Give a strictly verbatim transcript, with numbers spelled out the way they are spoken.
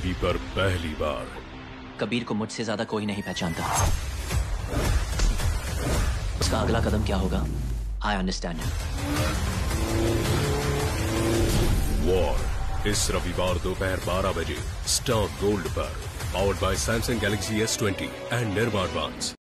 TV पर पहली बार। कबीर को मुझसे ज्यादा कोई नहीं पहचानता। उसका अगला कदम क्या होगा? I understand. वॉर इस रविवार दोपहर बारह बजे स्टार गोल्ड पर, powered by Samsung Galaxy S twenty and निर्माण।